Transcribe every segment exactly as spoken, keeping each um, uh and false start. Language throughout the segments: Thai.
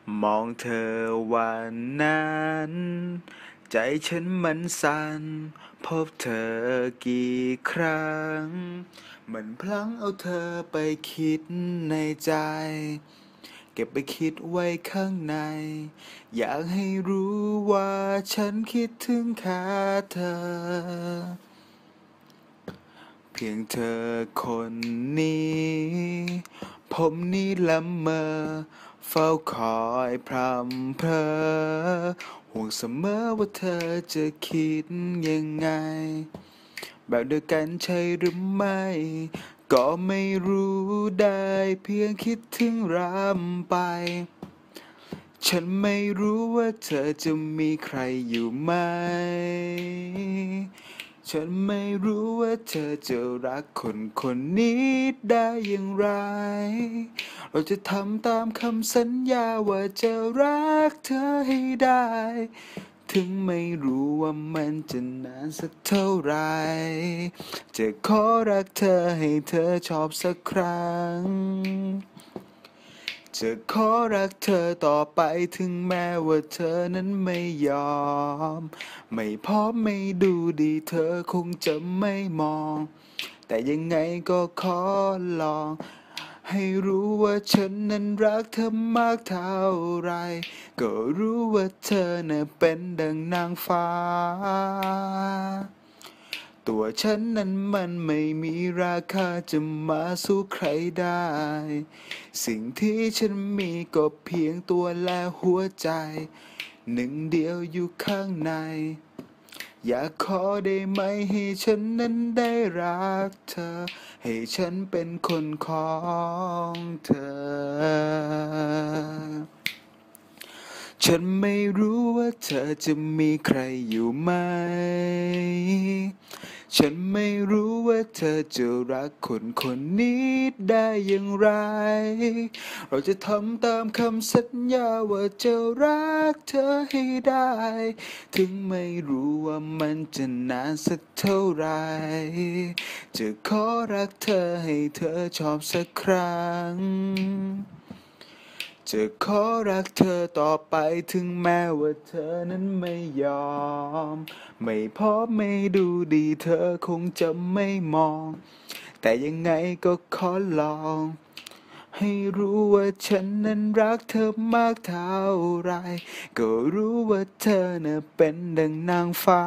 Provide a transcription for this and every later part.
มองเธอวันนั้นใจฉันมันสั่นพบเธอกี่ครั้งมันพลั้งเอาเธอไปคิดในใจเก็บไปคิดไว้ข้างในอยากให้รู้ว่าฉันคิดถึงแค่เธอเพียงเธอคนนี้ผมนี่ละเมอเฝ้าคอยพรำเพอห่วงเสมอว่าเธอจะคิดยังไงแบบเดียวกันใช่หรือไม่ก็ไม่รู้ได้เพียงคิดถึงรำไปฉันไม่รู้ว่าเธอจะมีใครอยู่ไหมฉันไม่รู้ว่าเธอจะรักคนคนนี้ได้อย่างไรเราจะทำตามคำสัญญาว่าจะรักเธอให้ได้ถึงไม่รู้ว่ามันจะนานสักเท่าไรจะขอรักเธอให้เธอชอบสักครั้งจะขอรักเธอต่อไปถึงแม้ว่าเธอนั้นไม่ยอมไม่พร้อมไม่ดูดีเธอคงจะไม่มองแต่ยังไงก็ขอลองให้รู้ว่าฉันนั้นรักเธอมากเท่าไรก็รู้ว่าเธอน่ะเป็นดังนางฟ้าตัวฉันนั้นมันไม่มีราคาจะมาสู้ใครได้สิ่งที่ฉันมีก็เพียงตัวและหัวใจหนึ่งเดียวอยู่ข้างในอยากขอได้ไหมให้ฉันนั้นได้รักเธอให้ฉันเป็นคนของเธอฉันไม่รู้ว่าเธอจะมีใครอยู่ไหมฉันไม่รู้ว่าเธอจะรักคนคนนี้ได้อย่างไรเราจะทำตามคำสัญญาว่าจะรักเธอให้ได้ถึงไม่รู้ว่ามันจะนานสักเท่าไรจะขอรักเธอให้เธอชอบสักครั้งจะขอรักเธอต่อไปถึงแม้ว่าเธอนั้นไม่ยอมไม่พอไม่ดูดีเธอคงจะไม่มองแต่ยังไงก็ขอลองให้รู้ว่าฉันนั้นรักเธอมากเท่าไรก็รู้ว่าเธอน่ะเป็นดังนางฟ้า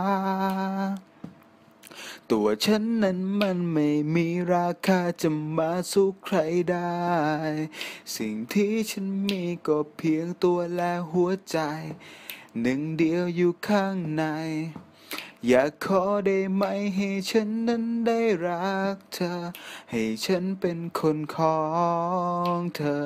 ตัวฉันนั้นมันไม่มีราคาจะมาสู้ใครได้สิ่งที่ฉันมีก็เพียงตัวและหัวใจหนึ่งเดียวอยู่ข้างในอยากขอได้ไหมให้ฉันนั้นได้รักเธอให้ฉันเป็นคนของเธอ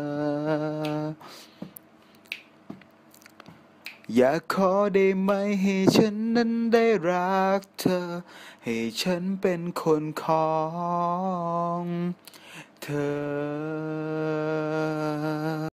อยากขอได้ไหมให้ฉันนั้นได้รักเธอให้ฉันเป็นคนของเธอ